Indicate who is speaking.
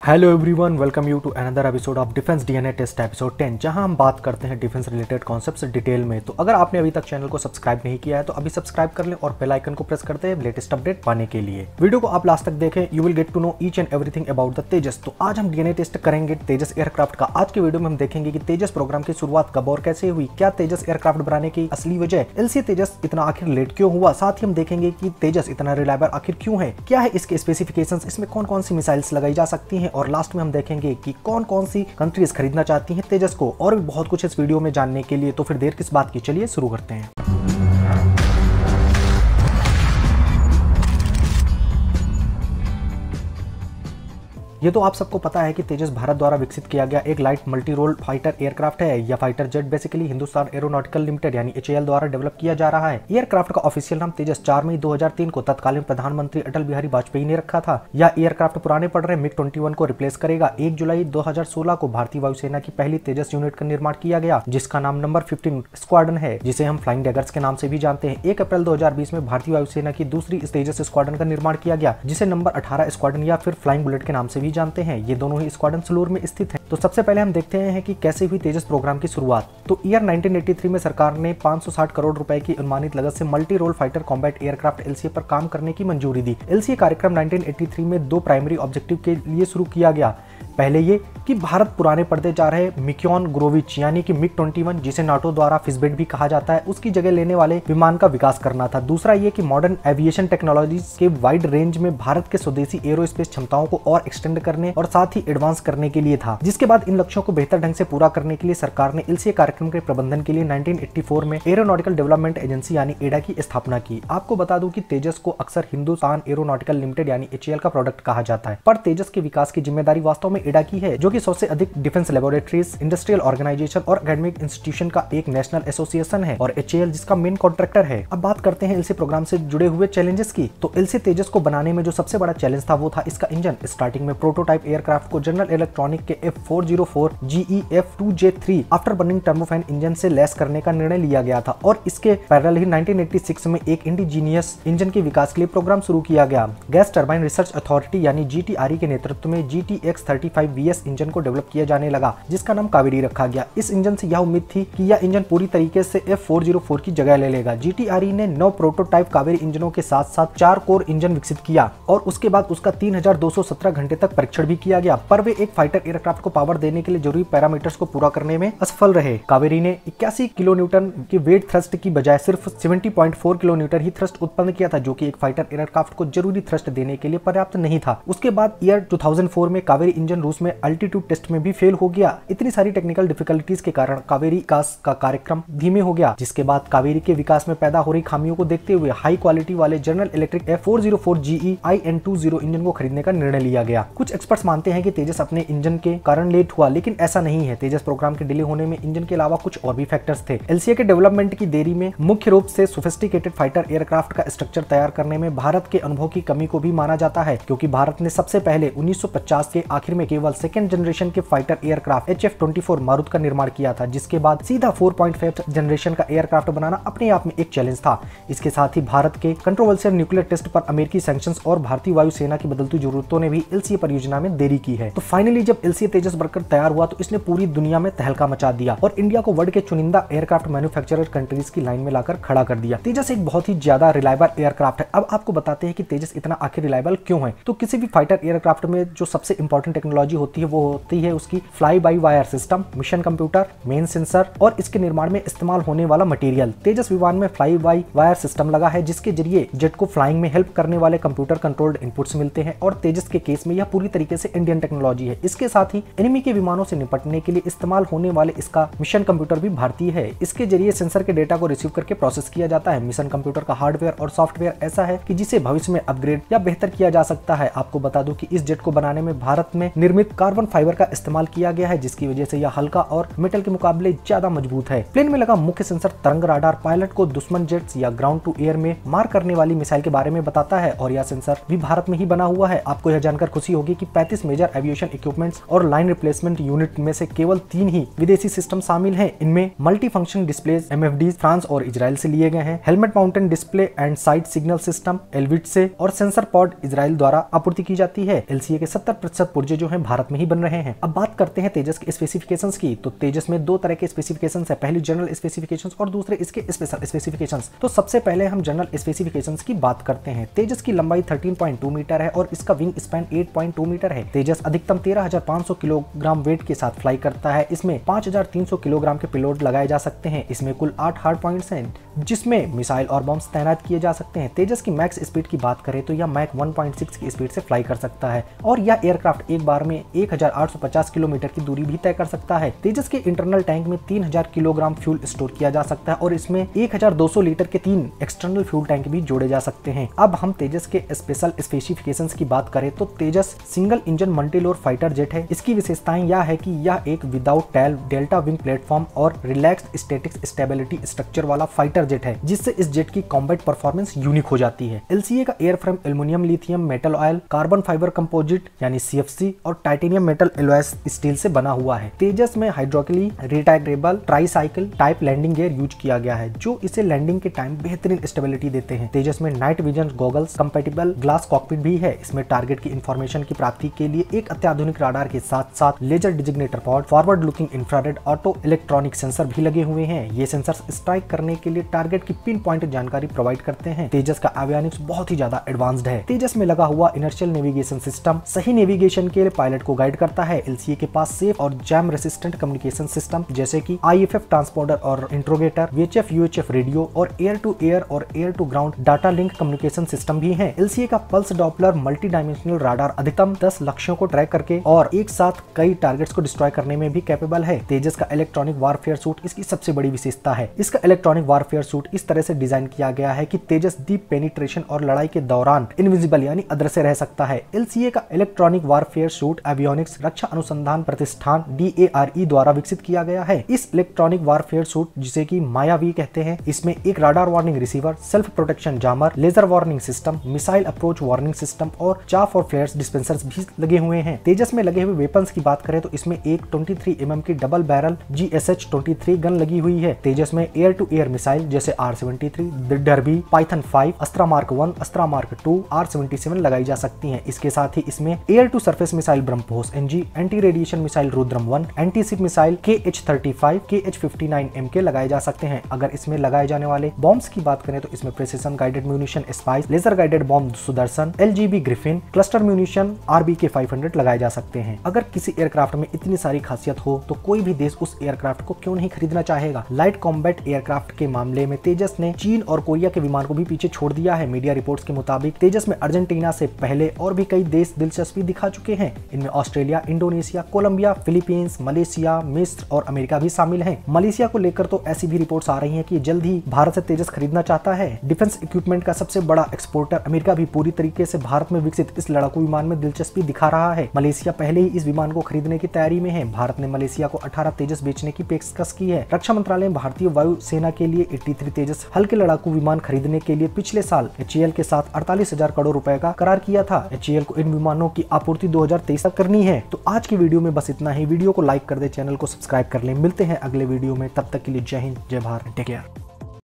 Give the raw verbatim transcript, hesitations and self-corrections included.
Speaker 1: Hello everyone, welcome you to another episode of defence DNA test episode ten, जहां हम बात करते हैं डिफेंस रिलेटेड कॉन्सेप्ट्स डिटेल में। तो अगर आपने अभी तक चैनल को सब्सक्राइब नहीं किया है तो अभी सब्सक्राइब कर लें और बेल आइकन को प्रेस करते हैं लेटेस्ट अपडेट पाने के लिए। वीडियो को आप लास्ट तक देखें, you will get to know each and everything about the Tejas. तो आज हम डीएनए टेस्ट करेंगे तेजस एयरक्राफ्ट का। आज के वीडियो में हम देखेंगे कि तेजस प्रोग्राम की शुरुआत कब और कैसे हुई, क्या तेजस एयरक्राफ्ट बनाने की असली वजह, एलसीए तेजस इतना आखिर लेट क्यों हुआ, साथ ही हम देखेंगे कि तेजस इतना रिलायबल आखिर क्यों है, क्या है इसके स्पेसिफिकेशंस, इसमें कौन कौन सी मिसाइल्स लगाई जा सकती हैं, और लास्ट में हम देखेंगे कि कौन कौन सी कंट्रीज खरीदना चाहती हैं तेजस को, और भी बहुत कुछ इस वीडियो में जानने के लिए। तो फिर देर किस बात की, चलिए शुरू करते हैं। ये तो आप सबको पता है कि तेजस भारत द्वारा विकसित किया गया एक light multi role fighter aircraft है। यह fighter jet basically Hindustan aeronautical limited यानी एचएएल द्वारा डेवलप किया जा रहा है। एयरक्राफ्ट का ऑफिशियल नाम तेजस चार मई दो हज़ार तीन को तत्कालीन प्रधानमंत्री अटल बिहारी वाजपेयी ने रखा था। यह एयरक्राफ्ट पुराने पड़ रहे मिग इक्कीस को रिप्लेस करेगा। एक जुलाई दो हज़ार सोलह को भारतीय वायुसेना की पहली तेजस यूनिट का निर्माण किया गया, जिसका नाम नंबर पंद्रह स्क्वाड्रन है, जिसे हम फ्लाइंग डैगर्स के नाम से भी जानते हैं। एक अप्रैल दो हज़ार बीस में भारतीय वायुसेना की दूसरी तेजस स्क्वाड्रन का निर्माण किया गया, जिसे नंबर अठारह स्क्वाड्रन या फिर फ्लाइंग बुलेट के नाम से भी जानते हैं। ये दोनों ही स्क्वाड्रन सलूर में स्थित है। तो सबसे पहले हम देखते हैं कि कैसे हुई तेजस प्रोग्राम की शुरुआत। तो ईयर नाइनटीन एटी थ्री में सरकार ने पाँच सौ साठ करोड़ रुपए की अनुमानित लागत से multi role fighter combat aircraft LCA पर काम करने की मंजूरी दी। एलसीए कार्यक्रम नाइनटीन एटी थ्री में दो प्राइमरी ऑब्जेक्टिव के लिए शुरू किया गया। पहले ये कि भारत पुराने पड़ते जा रहे मिक्योन ग्रोविच यानी कि मिग इक्कीस, जिसे नाटो द्वारा फिसबेट भी कहा जाता है, उसकी जगह लेने वाले विमान का विकास करना था। दूसरा ये कि मॉडर्न एविएशन टेक्नोलॉजीज के वाइड रेंज में भारत के स्वदेशी एरोस्पेस क्षमताओं को और एक्सटेंड करने और साथ ही एडवांस करने के लिए था। जिसके बाद इन लक्ष्यों को बेहतर ढंग से पूरा करने के लिए सरकार ने एलसीए कार्यक्रम के प्रबंधन के लिए नाइनटीन एटी फोर में एरोनॉटिकल डेवलपमेंट एजेंसी यानी एडा की स्थापना की। आपको बता दूं कि तेजस को अक्सर हिंदुस्तान एरोनॉटिकल लिमिटेड यानी एचएएल का प्रोडक्ट कहा जाता है, पर तेजस के विकास की जिम्मेदारी वास्तव में एडा की है, जो कि सबसे अधिक डिफेंस लेबोरेटरीज, इंडस्ट्रियल ऑर्गेनाइजेशन और एकेडमिक इंस्टीट्यूशन का एक नेशनल एसोसिएशन है, और एचएएल जिसका मेन कॉन्ट्रैक्टर है। अब बात करते हैं एलसीए प्रोग्राम से जुड़े हुए चैलेंजेस की। तो एलसीए तेजस को बनाने में जो सबसे बड़ा चैलेंज था वो था इसका इंजन। स्टार्टिंग में प्रोटोटाइप एयरक्राफ्ट को जनरल इलेक्ट्रॉनिक के F four zero four G E F two J three after burning turbofan engine से लेस करने का निर्णय लिया गया था, और इसके पैरेलल ही नाइनटीन एटी सिक्स में एक इंडिजीनियस इंजन के विकास के लिए प्रोग्राम शुरू किया गया। गैस टर्बाइन रिसर्च अथॉरिटी यानी जीटीआरई के नेतृत्व में GTX thirty five V S engine को डेवलप किया जाने लगा, जिसका नाम कावेरी रखा गया। इस इंजन से यह उम्मीद थी कि यह इंजन पूरी तरीके से एफ फोर ज़ीरो फोर की जगह ले लेगा। जीटीआरई ने नौ प्रोटोटाइप कावेरी इंजनों के साथ साथ चार कोर इंजन विकसित किया, और उसके बाद उसका तीन हज़ार दो सौ सत्रह घंटे तक परीक्षण भी किया गया, पर वे एक फाइटर एयरक्राफ्ट को पावर देने के लिए जरूरी पैरामीटर्स को पूरा करने में असफल रहे। कावेरी ने इक्यासी किलो न्यूटन की वेट थ्रस्ट की बजाय सिर्फ सत्तर पॉइंट चार किलो न्यूटन ही थ्रस्ट उत्पन्न किया था, जो कि एक फाइटर एयरक्राफ्ट को जरूरी थ्रस्ट देने के लिए पर्याप्त नहीं था। उसके बाद ईयर दो हज़ार चार में कावेरी इंजन रूस में अल्टीट्यूड टेस्ट में भी फेल हो गया। इतनी सारी टेक्निकल डिफिकल्टीज के कारण कावेरी विकास का कार्यक्रम धीमे हो गया, जिसके बाद कावेरी के विकास में पैदा हो रही खामियों को देखते हुए हाई क्वालिटी वाले general electric F four zero four G E I N two zero engine को खरीदने का निर्णय लिया गया। कुछ एक्सपर्ट्स मानते हैं कि तेजस अपने इंजन के कारण लेट हुआ, लेकिन ऐसा नहीं है। तेजस प्रोग्राम के डिले होने में इंजन के अलावा कुछ और भी फैक्टर्स थे। एलसीए के डेवलपमेंट की देरी में मुख्य रूप से सोफिस्टिकेटेड फाइटर एयरक्राफ्ट का स्ट्रक्चर तैयार करने में भारत के अनुभव की कमी को भी माना जाता है, क्योंकि भारत ने सबसे पहले उन्नीस सौ पचास के आखिर में केवल सेकेंड जनरेशन के fighter aircraft H F twenty four Marut का निर्माण किया था, जिसके बाद सीधा फोर पॉइंट फाइव जनरेशन का एयरक्राफ्ट बनाना अपने आप में एक चैलेंज था। इसके साथ ही भारत के कंट्रोवर्शियल न्यूक्लियर टेस्ट पर अमेरिकी सैंक्शंस और भारतीय वायुसेना की बदलती जरूरतों ने भी एलसीए परियोजना में देरी की है। तो फाइनली जब एलसीए तेजस बनकर तैयार हुआ तो इसने पूरी दुनिया में तहलका मचा दिया और इंडिया को वर्ल्ड के चुनिंदा एयरक्राफ्ट मैन्युफैक्चरर कंट्रीज की लाइन में लाकर खड़ा कर दिया। तेजस एक बहुत ही ज्यादा रिलायबल एयरक्राफ्ट है। अब आपको बताते हैं कि तेजस इतना आखिर रिलायबल क्यों है। तो किसी भी फाइटर एयरक्राफ्ट में जो सबसे इंपॉर्टेंट टेक्नोलॉजी होती है वो होती है उसकी fly by wire system, mission computer, main sensor और इसके निर्माण में इस्तेमाल होने वाला मटेरियल। तेजस विमान में फ्लाई बाय वायर सिस्टम लगा है, जिसके जरिए जेट को फ्लाइंग में हेल्प करने वाले कंप्यूटर कंट्रोल्ड इनपुट्स मिलते हैं, और तेजस के केस में यह पूरी तरीके से इंडियन टेक्नोलॉजी है। इसके साथ ही एनिमी के विमानों से निपटने के लिए इस्तेमाल होने वाले इसका मिशन कंप्यूटर भी भारतीय है। इसके जरिए सेंसर के डेटा को रिसीव करके प्रोसेस किया जाता है। मिशन कंप्यूटर का हार्डवेयर और सॉफ्टवेयर ऐसा है कि जिसे भविष्य में अपग्रेड या बेहतर किया जा सकता है। आपको बता दूं कि इस जेट को बनाने में भारत में निर्मित कार्बन फाइबर का इस्तेमाल किया गया है, जिसकी वजह से यह हल्का और मेटल के मुकाबले ज्यादा मजबूत है। प्लेन में लगा मुख्य सेंसर तरंग राडार पायलट को दुश्मन जेट्स या ग्राउंड टू एयर में मार करने वाली मिसाइल के बारे में बताता है, और यह सेंसर भी भारत में ही बना हुआ है। आपको यह जानकर खुशी होगी कि पैंतीस मेजर एविएशन इक्विपमेंट्स और लाइन रिप्लेसमेंट यूनिट में से केवल तीन ही विदेशी सिस्टम शामिल हैं। इनमें multi function displays M F D France और इजराइल से लिए गए हैं, helmet mounted display and side signal system Elbit से, और सेंसर पॉड इजराइल द्वारा आपूर्ति की जाती है। एलसीए के सत्तर प्रतिशत पुर्जे जो है हैं भारत में ही बन रहे हैं। अब बात करते हैं तेजस के स्पेसिफिकेशंस की। तो तेजस में दो तरह के स्पेसिफिकेशंस है, पहली जनरल स्पेसिफिकेशंस और दूसरे इसके स्पेशल स्पेसिफिकेशंस। तो सबसे पहले हम जनरल स्पेसिफिकेशंस की बात करते हैं। तेजस की लंबाई तेरह पॉइंट दो मीटर है और इसका विंग स्पैन आठ पॉइंट दो मीटर है। तेजस अधिकतम तेरह हज़ार पाँच सौ किलोग्राम वेट के साथ फ्लाई करता है। इसमें पाँच हज़ार तीन सौ किलोग्राम के पेलोड लगाए जा सकते हैं। इसमें कुल आठ हार्ड पॉइंट्स हैं जिसमें मिसाइल और बॉम्ब्स तैनात किए जा सकते हैं। तेजस की मैक्स स्पीड की बात करें तो यह मैक एक पॉइंट छह की स्पीड से फ्लाई कर सकता है और यह एयरक्राफ्ट एक बार में एक हज़ार आठ सौ पचास किलोमीटर की दूरी भी तय कर सकता है। तेजस के इंटरनल टैंक में तीन हज़ार किलोग्राम फ्यूल स्टोर किया जा सकता है और इसमें एक हज़ार दो सौ लीटर के तीन एक्सटर्नल फ्यूल टैंक भी जोड़े जा सकते हैं। अब हम तेजस के स्पेशल स्पेसिफिकेशंस की बात करें तो Tejas single engine multirole fighter jet है। इसकी विशेषताएं यह है कि यह एक without tail delta wing platform और रिलैक्स्ड स्टैटिक स्टेबिलिटी स्ट्रक्चर वाला फाइटर जेट है, जिससे इस जेट की कॉम्बैट परफॉर्मेंस यूनिक हो जाती है। एलसीए का airframe aluminium, lithium metal alloy, carbon fibre composite यानी सीएफसी और टाइटेनियम मेटल एलॉयस स्टील से बना हुआ है। तेजस में hydraulically retractable tricycle type landing gear use किया गया है जो इसे लैंडिंग के टाइम बेहतरीन स्टेबिलिटी देते हैं। तेजस में night vision goggles compatible glass cockpit भी है। इसमें टारगेट की इंफॉर्मेशन की प्राप्ति के लिए एक अत्याधुनिक राडार के साथ साथ laser designator pod, forward looking infrared auto electronic sensor भी लगे हुए हैं। ये सेंसर्स स्ट्राइक करने के लिए टारगेट की पिन पॉइंट जानकारी प्रोवाइड करते हैं। तेजस का एवियोनिक्स बहुत ही ज्यादा एडवांस्ड है। तेजस में लगा हुआ इनर्शियल नेविगेशन सिस्टम सही नेविगेशन के लिए पायलट को गाइड करता है। एलसीए के पास सेफ और जैम रेसिस्टेंट कम्युनिकेशन सिस्टम जैसे कि आईएफएफ ट्रांसपोंडर और इंट्रोगेटर, वीएचएफ यूएचएफ रेडियो और एयर टू एयर और air to ground data link communication system भी है। एलसीए का pulse doppler multi dimensional radar अधिकतम दस लक्ष्यों को ट्रैक करके और एक साथ कई टारगेट्स को डिस्ट्रॉय करने में भी कैपेबल है। तेजस का इलेक्ट्रॉनिक वारफेयर सूट इसकी सबसे बड़ी विशेषता है। इसका इलेक्ट्रॉनिक वारफेयर सूट इस तरह से डिजाइन किया गया है कि तेजस डीप पेनिट्रेशन और लड़ाई के दौरान इनविजिबल यानी अदृश्य रह सकता है। एलसीए का इलेक्ट्रॉनिक वारफेयर सूट एवियोनिक्स रक्षा अनुसंधान प्रतिष्ठान डीएआरई द्वारा विकसित किया गया है। इस इलेक्ट्रॉनिक वारफेयर सूट जिसे कि मायावी कहते हैं, इसमें एक radar warning receiver, self protection jammer, laser warning system, missile approach warning system और चाफ और फ्लेयर्स डिस्पेंसर्स भी लगे हुए हैं। तेजस में लगे हुए वेपन्स की बात करें तो इसमें एक तेईस एम एम की double barrel G S H तेईस गन लगी हुई है। तेजस में एयर टू एयर मिसाइल जैसे R seventy three, Derby, Python five, Astra mark one, Astra mark two, R seventy seven लगाई जा सकती हैं। इसके साथ ही इसमें air to surface missile BrahMos NG, anti radiation missile Rudram one, anti ship missile K H thirty five, K H fifty nine M के लगाए जा सकते हैं। अगर इसमें लगाए जाने वाले बॉम्ब्स की बात करें तो इसमें precision guided munition spice, laser guided bomb Sudarshan, LGB Griffin, cluster munition RBK five hundred लगाए जा सकते हैं। अगर किसी एयरक्राफ्ट में इतनी सारी खासियत हो तो कोई भी देश उस एयरक्राफ्ट को क्यों नहीं खरीदना चाहेगा। लाइट कॉम्बैट एयरक्राफ्ट के मामले में तेजस ने चीन और कोरिया के विमान को भी पीछे छोड़ दिया है। मीडिया रिपोर्ट्स के मुताबिक तेजस में अर्जेंटीना से पहले और भी कई देश दिलचस्पी दिखा चुके हैं। इनमें Australia, Indonesia, Colombia, Philippines, Malaysia, मिस्र और अमेरिका भी शामिल हैं। मलेशिया को लेकर तो ऐसी भी रिपोर्ट्स आ रही हैं कि जल्द ही भारत से तेजस खरीदना चाहता है। डिफेंस इक्विपमेंट का सबसे बड़ा एक्सपोर्टर अमेरिका भी पूरी तरीके से भारत में विकसित इस लड़ाकू विमान में दिलचस्पी दिखा रहा है। मलेशिया पहले ही इस विमान को खरीदने की तैयारी में है। भारत ने मलेशिया को अठारह तेजस बेचने की पेशकश की है। रक्षा मंत्रालय ने भारतीय वायुसेना के लिए तिरासी तेजस हल्के लड़ाकू विमान खरीदने के लिए पिछले साल एचएएल के साथ अड़तालीस हजार करोड़ रुपए का करार किया था। एचएएल को इन विमानों की आपूर्ति दो हज़ार तेईस तक करनी है। तो आज की वीडियो में बस इतना ही। वीडियो को लाइक कर दे, चैनल को सब्सक्राइब कर ले। मिलते हैं अगले वीडियो में, तब तक के लिए जय हिंद, जय भारत, टेक केयर।